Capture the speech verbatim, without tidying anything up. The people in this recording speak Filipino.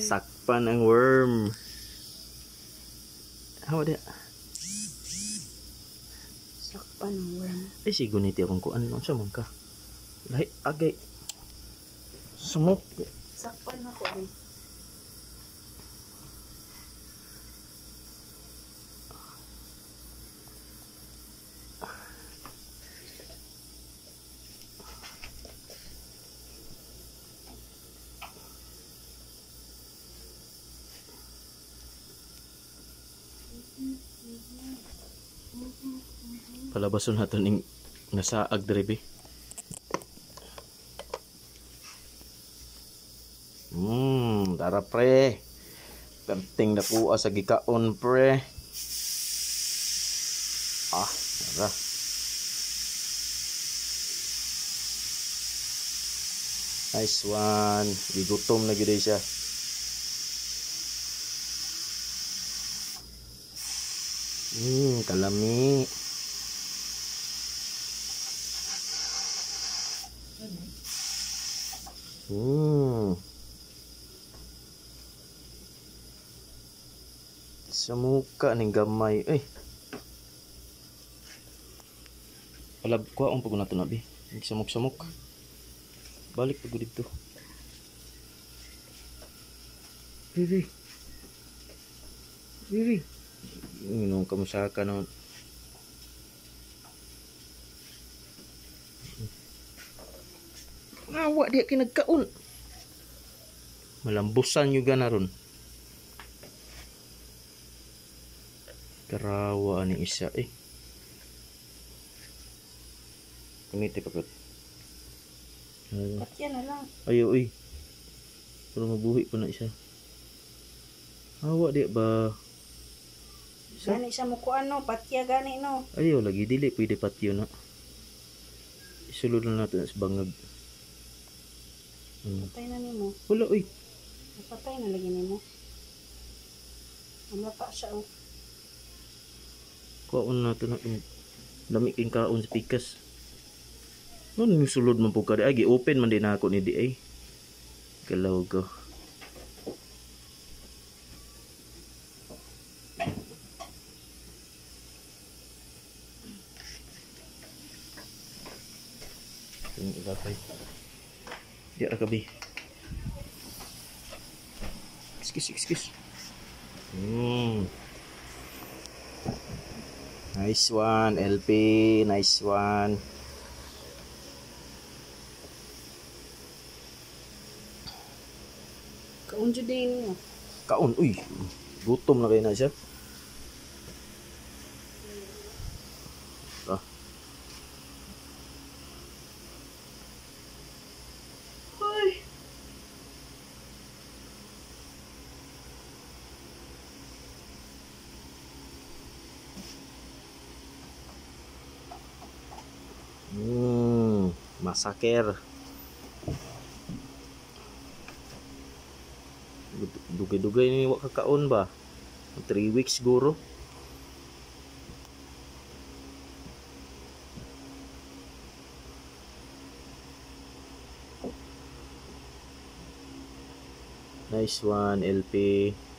Sakpan ang worm. Hawa dia. Sakpan ang worm. Eh si guniti akong kuan no sa man ka. Lahi agay. Sumok. Sakpan ako eh. Palabason nato ning nasaag diri. Hmm, tara pre. Perting nakuha sa gikaon pre. Ah, tara. Nice one. Gigutom na gid siya. Hmm, kalami. Hmm. Sa muka ning gamay. Eh. Palab ko ang pag nato na bi. Samok-samok. Balik pag dito. Bibi. Bibi. Ingon ka mo sa kanon. Awa dia kinagkaon. Malambusan juga na ron. Karawa ni isa eh. Kumiti pa kot. Patya na lang. Ayo eh. Pero mabuhi pa na isa. Awa dia ba. Gani siya mo kuan no, patya gani no. Ayo lagi dili pwede patyo na. Isulod na natin sa bangag. Hmm. Patay na nimo. Wala oy. Napatay na lagi nimo. Amata siya oh. Kaon nato na dami king kaon sa pikas. No ning sulod man po ka di ay open man din ako ni di ay. Galaw ko. Ini ilapay. Di ra kabi. Kis kis kis. Hmm. Nice one, L P. Nice one. Kaon jud din niyo. Kaon, uy. Gutom na kayo na siya. Ah. Hoy. Hmm, masaker. Dugay-dugay ni wa kakaon ba? three weeks siguro. Nice one, L P.